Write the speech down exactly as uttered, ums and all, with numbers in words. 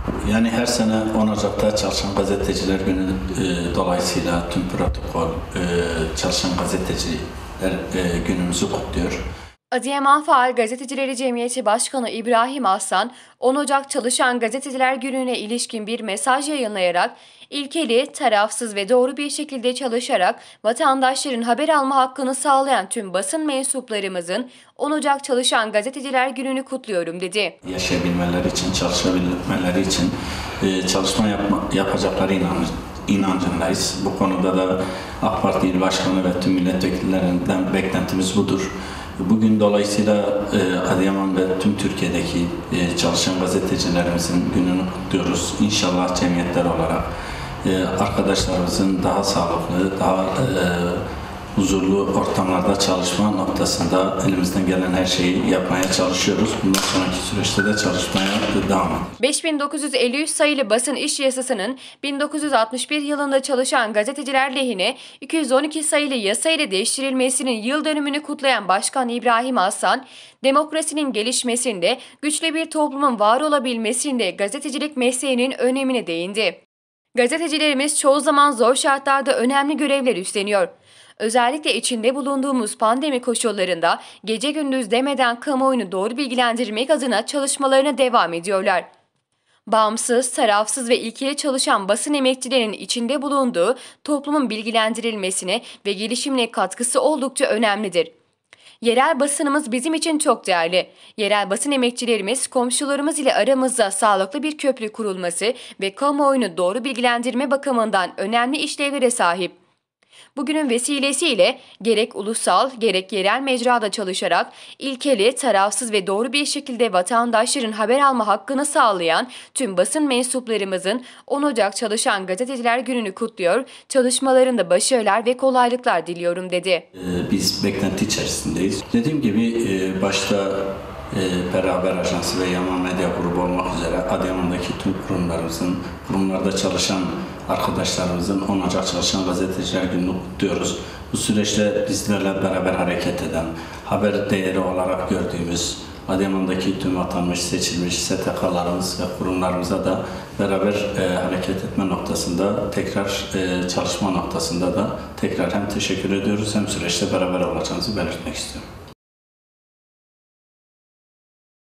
Yani her sene on Ocak'ta Çalışan Gazeteciler Günü e, dolayısıyla tüm protokol e, Çalışan Gazeteciler e, günümüzü kutluyor. Adıyaman Faal Gazetecileri Cemiyeti Başkanı İbrahim Aslan, on Ocak Çalışan Gazeteciler Günü'ne ilişkin bir mesaj yayınlayarak, ilkeli, tarafsız ve doğru bir şekilde çalışarak vatandaşların haber alma hakkını sağlayan tüm basın mensuplarımızın on Ocak Çalışan Gazeteciler Günü'nü kutluyorum dedi. Yaşayabilmeleri için, çalışabilmeleri için e, çalışma yapma, yapacakları inancı. inancındayız. Bu konuda da AK Parti İl Başkanı ve tüm milletvekillerinden beklentimiz budur. Bugün dolayısıyla e, Adıyaman ve tüm Türkiye'deki e, çalışan gazetecilerimizin gününü kutluyoruz. İnşallah cemiyetler olarak e, arkadaşlarımızın daha sağlıklı, daha e, huzurlu ortamlarda çalışma noktasında elimizden gelen her şeyi yapmaya çalışıyoruz. Bundan sonraki süreçte de çalışmaya devam ediyoruz. beş bin dokuz yüz elli üç sayılı basın iş yasasının bin dokuz yüz altmış bir yılında çalışan gazeteciler lehine iki yüz on iki sayılı yasa ile değiştirilmesinin yıl dönümünü kutlayan Başkan İbrahim Aslan, demokrasinin gelişmesinde, güçlü bir toplumun var olabilmesinde gazetecilik mesleğinin önemine değindi. Gazetecilerimiz çoğu zaman zor şartlarda önemli görevler üstleniyor. Özellikle içinde bulunduğumuz pandemi koşullarında gece gündüz demeden kamuoyunu doğru bilgilendirmek adına çalışmalarına devam ediyorlar. Bağımsız, tarafsız ve ilkeli çalışan basın emekçilerinin içinde bulunduğu toplumun bilgilendirilmesine ve gelişimine katkısı oldukça önemlidir. Yerel basınımız bizim için çok değerli. Yerel basın emekçilerimiz, komşularımız ile aramızda sağlıklı bir köprü kurulması ve kamuoyunu doğru bilgilendirme bakımından önemli işlevlere sahip. Bugünün vesilesiyle gerek ulusal gerek yerel mecrada çalışarak ilkeli, tarafsız ve doğru bir şekilde vatandaşların haber alma hakkını sağlayan tüm basın mensuplarımızın on Ocak Çalışan Gazeteciler Günü'nü kutluyor, çalışmalarında başarılar ve kolaylıklar diliyorum dedi. Biz beklenti içerisindeyiz. Dediğim gibi başta E, Beraber Ajansı ve Yaman Medya Grubu olmak üzere Adıyaman'daki tüm kurumlarımızın, kurumlarda çalışan arkadaşlarımızın on Ocak Çalışan Gazeteciler Günü'nü kutluyoruz. Bu süreçte bizlerle beraber hareket eden, haber değeri olarak gördüğümüz Adıyaman'daki tüm atanmış, seçilmiş S T K'larımız ve kurumlarımıza da beraber e, hareket etme noktasında, tekrar e, çalışma noktasında da tekrar hem teşekkür ediyoruz hem süreçte beraber olacağımızı belirtmek istiyorum.